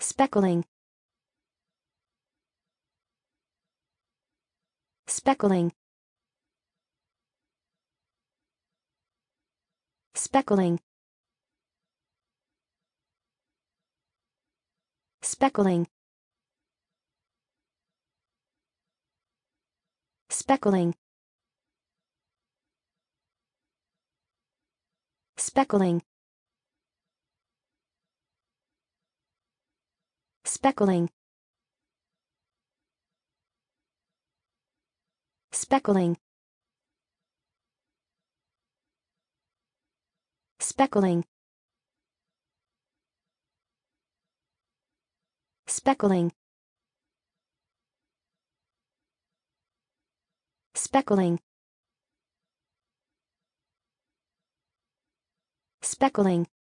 Speckling. Speckling. Speckling. Speckling. Speckling. Speckling. Speckling. Speckling. Speckling. Speckling. Speckling. Speckling.